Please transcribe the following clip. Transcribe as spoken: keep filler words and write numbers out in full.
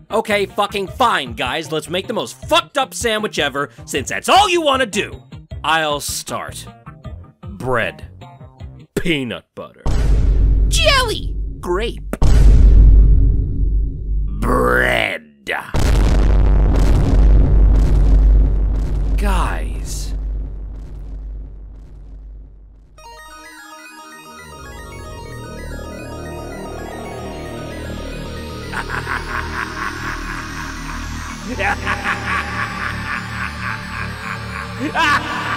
Okay, fucking fine, guys. Let's make the most fucked up sandwich ever, since that's all you want to do. I'll start. Bread. Peanut butter. Jelly. Grape. Bread. Guys. Ha ha ha ha!